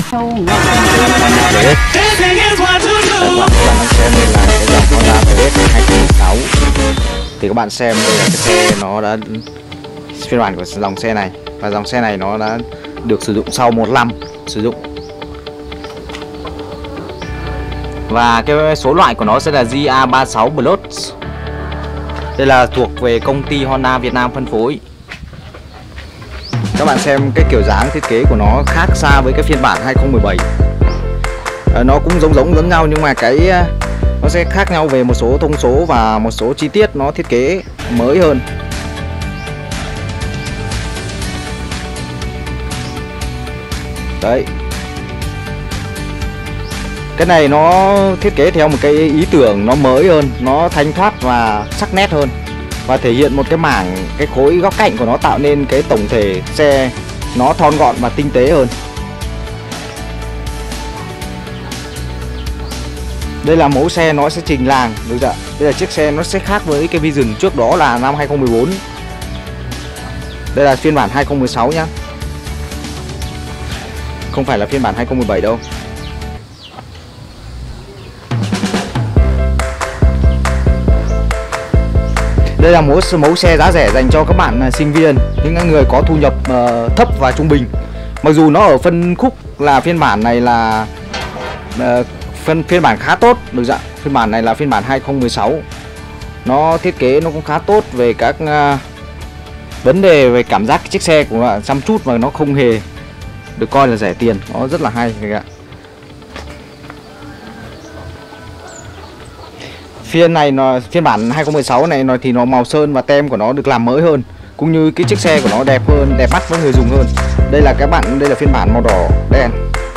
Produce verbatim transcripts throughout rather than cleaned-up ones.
sâu ngọt. Đấy, các bạn đang xem đây là cái dòng Honda Fresh hai không một sáu. Thì các bạn xem đây là cái xe nó đã phiên bản của dòng xe này, và dòng xe này nó đã được sử dụng sau một năm sử dụng. Và cái số loại của nó sẽ là G A ba sáu Plus. Đây là thuộc về công ty Honda Việt Nam phân phối. Các bạn xem cái kiểu dáng thiết kế của nó khác xa với cái phiên bản hai không một bảy. à, Nó cũng giống giống giống nhau nhưng mà cái nó sẽ khác nhau về một số thông số và một số chi tiết nó thiết kế mới hơn. Đấy, cái này nó thiết kế theo một cái ý tưởng nó mới hơn, nó thanh thoát và sắc nét hơn, và thể hiện một cái mảng, cái khối góc cạnh của nó tạo nên cái tổng thể xe nó thon gọn và tinh tế hơn. Đây là mẫu xe nó sẽ trình làng, được chưa? Đây là chiếc xe nó sẽ khác với cái Vision trước đó là năm hai không một bốn. Đây là phiên bản hai không một sáu nhá, không phải là phiên bản hai không một bảy đâu. Đây là mẫu mẫu xe giá rẻ dành cho các bạn sinh viên, những người có thu nhập uh, thấp và trung bình. Mặc dù nó ở phân khúc là phiên bản này là uh, phân phiên bản khá tốt, được chưa? Phiên bản này là phiên bản hai không một sáu. Nó thiết kế nó cũng khá tốt về các uh, vấn đề về cảm giác chiếc xe của nó chăm chút mà nó không hề được coi là rẻ tiền, nó rất là hay các bạn. Phiên này nó phiên bản hai không một sáu này nó thì nó màu sơn và tem của nó được làm mới hơn, cũng như cái chiếc xe của nó đẹp hơn, đẹp mắt với người dùng hơn. Đây là các bạn, đây là phiên bản màu đỏ đen.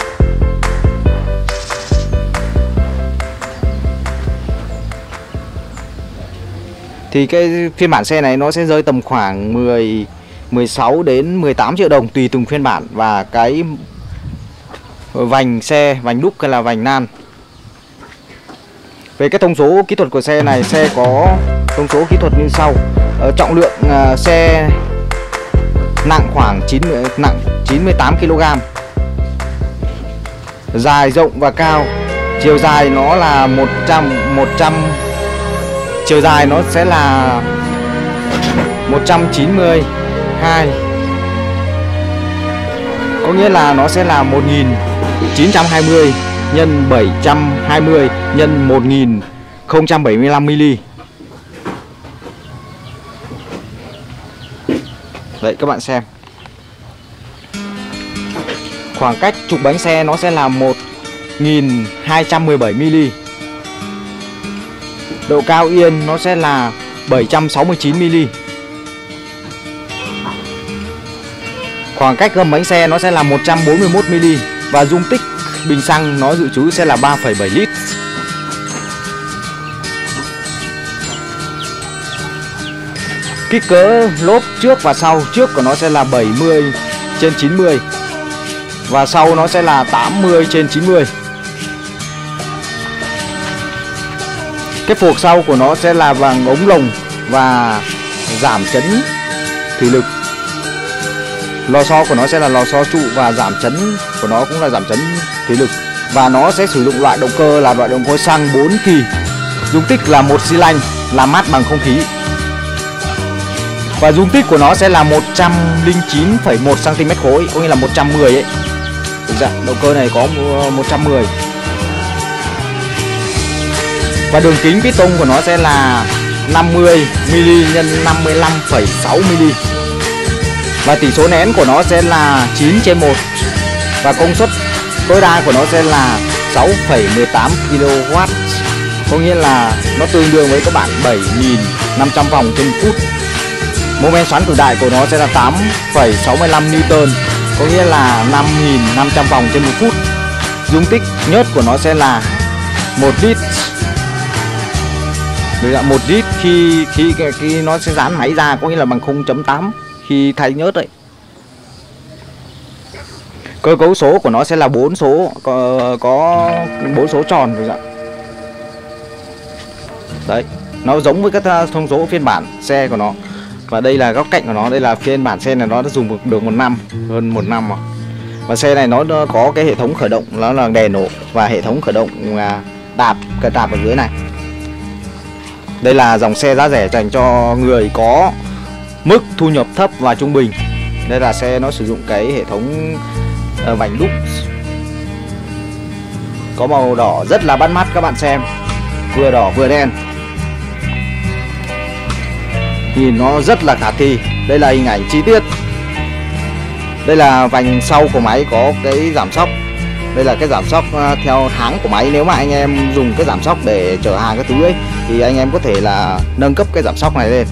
Thì cái phiên bản xe này nó sẽ rơi tầm khoảng mười mười sáu đến mười tám triệu đồng tùy từng phiên bản, và cái vành xe, vành đúc hay là vành nan. Về cái thông số kỹ thuật của xe này, xe có thông số kỹ thuật như sau. Ở trọng lượng uh, xe nặng khoảng chín mươi, nặng chín mươi tám ki lô gam. Dài, rộng và cao. Chiều dài nó là một trăm một trăm chiều dài nó sẽ là một trăm chín mươi hai. Có nghĩa là nó sẽ là một nghìn chín trăm hai mươi nhân bảy trăm hai mươi nhân một nghìn không trăm bảy mươi lăm mi-li. Đấy các bạn xem. Khoảng cách trục bánh xe nó sẽ là một nghìn hai trăm mười bảy mi-li. Độ cao yên nó sẽ là bảy trăm sáu mươi chín mi-li. Khoảng cách gầm bánh xe nó sẽ là một trăm bốn mươi mốt mi-li. Và dung tích bình xăng nó dự trữ sẽ là ba phẩy bảy lít. Kích cỡ lốp trước và sau, trước của nó sẽ là bảy mươi trên chín mươi và sau nó sẽ là tám mươi trên chín mươi. Cái phuộc sau của nó sẽ là bằng ống lồng và giảm chấn thủy lực. Lò xo của nó sẽ là lò xo trụ và giảm chấn của nó cũng là giảm chấn thủy lực. Và nó sẽ sử dụng loại động cơ là loại động cơ xăng bốn kỳ. Dung tích là một xi lanh, làm mát bằng không khí. Và dung tích của nó sẽ là một trăm lẻ chín phẩy một xăng ti mét khối, có nghĩa là một trăm mười ấy. Được chưa? Động cơ này có một trăm mười. Và đường kính piston của nó sẽ là năm mươi mi-li nhân năm mươi lăm phẩy sáu mi-li. Và tỷ số nén của nó sẽ là chín trên một. Và công suất tối đa của nó sẽ là sáu phẩy mười tám ki lô oát. Có nghĩa là nó tương đương với các bạn bảy nghìn năm trăm vòng trên phút. Mô men xoắn cực đại của nó sẽ là tám phẩy sáu mươi lăm Newton, có nghĩa là năm nghìn năm trăm vòng trên một phút. Dung tích nhớt của nó sẽ là một lít. Đấy là một lít khi khi khi nó sẽ dán máy ra, có nghĩa là bằng không chấm tám khi thay nhớt đấy. Cơ cấu số của nó sẽ là bốn số, có có bốn số tròn rồi ạ. Đấy, nó giống với các thông số phiên bản xe của nó. Và đây là góc cạnh của nó, đây là phiên bản xe này nó đã dùng được một năm, hơn một năm rồi. Và xe này nó có cái hệ thống khởi động, nó là đèn nổ và hệ thống khởi động đạp, cần đạp ở dưới này. Đây là dòng xe giá rẻ dành cho người có mức thu nhập thấp và trung bình. Đây là xe nó sử dụng cái hệ thống vành đúc có màu đỏ rất là bắt mắt các bạn xem, vừa đỏ vừa đen, nhìn nó rất là khả thi. Đây là hình ảnh chi tiết. Đây là vành sau của máy có cái giảm xóc. Đây là cái giảm xóc theo tháng của máy. Nếu mà anh em dùng cái giảm xóc để chở hàng cái thứ ấy thì anh em có thể là nâng cấp cái giảm xóc này lên.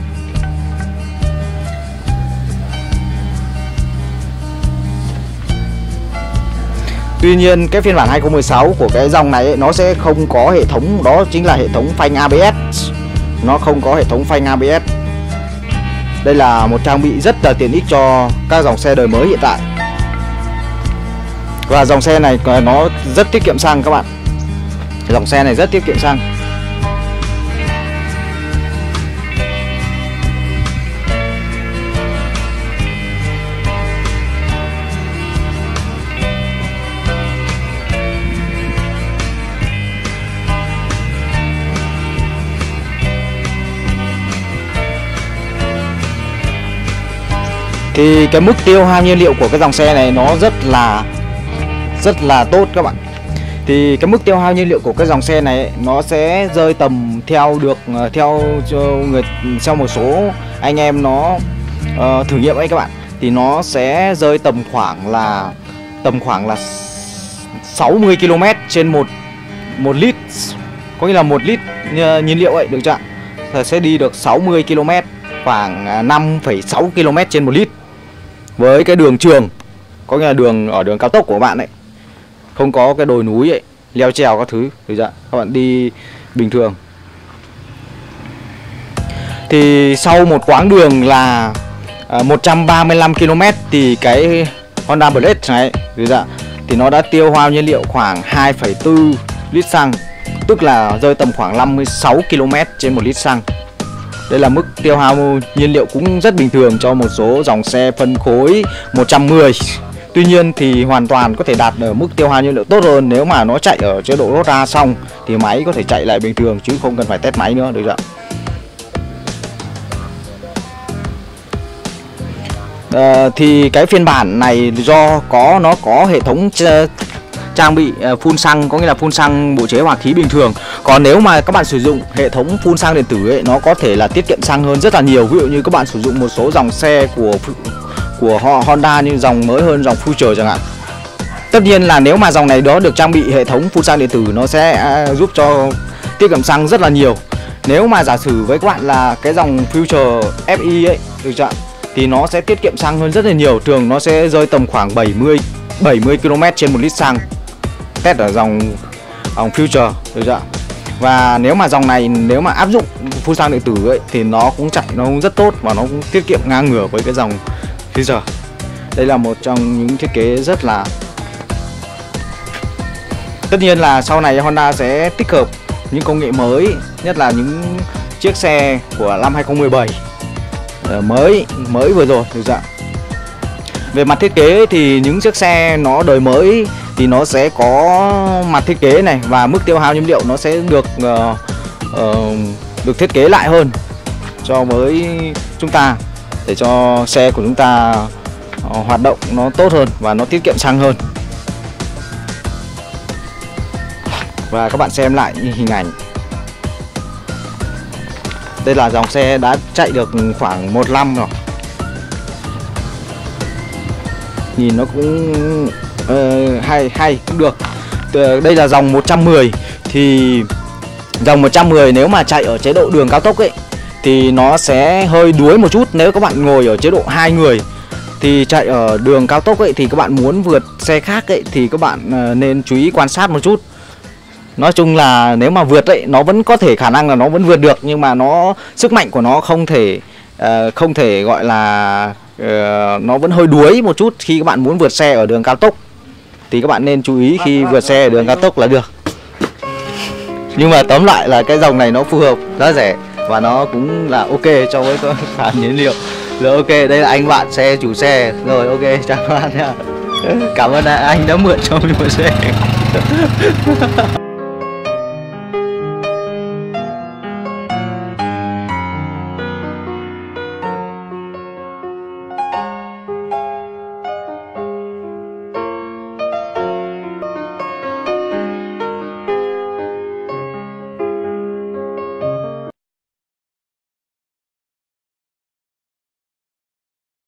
Tuy nhiên cái phiên bản hai không một sáu của cái dòng này ấy, nó sẽ không có hệ thống, đó chính là hệ thống phanh a bê ét. Nó không có hệ thống phanh a bê ét. Đây là một trang bị rất là tiện ích cho các dòng xe đời mới hiện tại. Và dòng xe này nó rất tiết kiệm xăng các bạn. Dòng xe này rất tiết kiệm xăng. Thì cái mức tiêu hao nhiên liệu của cái dòng xe này nó rất là rất là tốt các bạn. Thì cái mức tiêu hao nhiên liệu của cái dòng xe này ấy, nó sẽ rơi tầm theo được theo cho người theo một số anh em nó uh, thử nghiệm ấy các bạn, thì nó sẽ rơi tầm khoảng là tầm khoảng là sáu mươi ki lô mét trên một một lít, có nghĩa là một lít nhiên liệu ấy được chưa? Thì sẽ đi được sáu mươi ki lô mét, khoảng năm phẩy sáu ki lô mét trên một lít. Với cái đường trường, có nghĩa là đường ở đường cao tốc của bạn ấy, không có cái đồi núi ấy, leo trèo các thứ, được chưa? Các bạn đi bình thường. Thì sau một quãng đường là à, một trăm ba mươi lăm ki lô mét thì cái Honda Blade này, được chưa? Thì nó đã tiêu hao nhiên liệu khoảng hai phẩy bốn lít xăng, tức là rơi tầm khoảng năm mươi sáu ki lô mét trên một lít xăng. Đây là mức tiêu hao nhiên liệu cũng rất bình thường cho một số dòng xe phân khối một trăm mười. Tuy nhiên thì hoàn toàn có thể đạt ở mức tiêu hao nhiên liệu tốt hơn nếu mà nó chạy ở chế độ đốt ra xong thì máy có thể chạy lại bình thường chứ không cần phải test máy nữa, được chưa? À, thì cái phiên bản này do có nó có hệ thống trang bị phun xăng, có nghĩa là phun xăng bộ chế hòa khí bình thường. Còn nếu mà các bạn sử dụng hệ thống phun xăng điện tử ấy, nó có thể là tiết kiệm xăng hơn rất là nhiều. Ví dụ như các bạn sử dụng một số dòng xe của của Honda như dòng mới hơn, dòng Future chẳng hạn. Tất nhiên là nếu mà dòng này đó được trang bị hệ thống phun xăng điện tử, nó sẽ giúp cho tiết kiệm xăng rất là nhiều. Nếu mà giả sử với các bạn là cái dòng Future ép i ấy, được chưa? Thì nó sẽ tiết kiệm xăng hơn rất là nhiều. Thường nó sẽ rơi tầm khoảng bảy mươi ki lô mét trên một lít xăng. Test ở dòng dòng Future, được chưa? Và nếu mà dòng này nếu mà áp dụng phun xăng điện tử ấy thì nó cũng chạy nó cũng rất tốt và nó cũng tiết kiệm ngang ngửa với cái dòng Future. Đây là một trong những thiết kế rất là, tất nhiên là sau này Honda sẽ tích hợp những công nghệ mới, nhất là những chiếc xe của năm hai không một bảy mới mới vừa rồi, được chưa? Về mặt thiết kế thì những chiếc xe nó đời mới thì nó sẽ có mặt thiết kế này và mức tiêu hao nhiên liệu nó sẽ được uh, uh, được thiết kế lại hơn cho với chúng ta, để cho xe của chúng ta uh, hoạt động nó tốt hơn và nó tiết kiệm xăng hơn. Và các bạn xem lại hình ảnh. Đây là dòng xe đã chạy được khoảng một năm rồi. Nhìn nó cũng uh, hay hay cũng được. Đây là dòng một trăm mười. Thì dòng một trăm mười nếu mà chạy ở chế độ đường cao tốc ấy thì nó sẽ hơi đuối một chút. Nếu các bạn ngồi ở chế độ hai người thì chạy ở đường cao tốc ấy thì các bạn muốn vượt xe khác ấy thì các bạn uh, nên chú ý quan sát một chút. Nói chung là nếu mà vượt ấy, nó vẫn có thể khả năng là nó vẫn vượt được, nhưng mà nó sức mạnh của nó không thể uh, không thể gọi là uh, nó vẫn hơi đuối một chút khi các bạn muốn vượt xe ở đường cao tốc. Thì các bạn nên chú ý khi vượt xe ở đường cao tốc là được. Nhưng mà tóm lại là cái dòng này nó phù hợp, giá rẻ và nó cũng là ok cho với khoản nhiên liệu. Rồi ok, đây là anh bạn xe chủ xe. Rồi ok, chào các bạn nha. Cảm ơn anh đã mượn cho mình một xe.